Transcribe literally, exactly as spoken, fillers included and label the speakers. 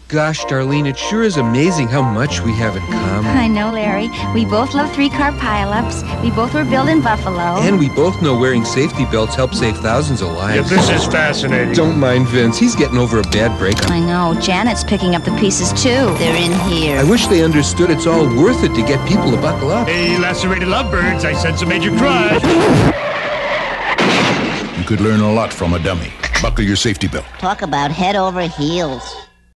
Speaker 1: Gosh, Darlene, it sure is amazing how much we have in common.
Speaker 2: I know, Larry. We both love three-car pileups. We both were built in Buffalo.
Speaker 1: And we both know wearing safety belts helps save thousands of lives.
Speaker 3: Yeah, this is fascinating.
Speaker 1: Don't mind Vince. He's getting over a bad breakup.
Speaker 2: I know. Janet's picking up the pieces, too. They're in here.
Speaker 1: I wish they understood it's all worth it to get people to buckle up.
Speaker 3: Hey, lacerated lovebirds, I sense a major crush.
Speaker 4: You could learn a lot from a dummy. Buckle your safety belt.
Speaker 5: Talk about head over heels.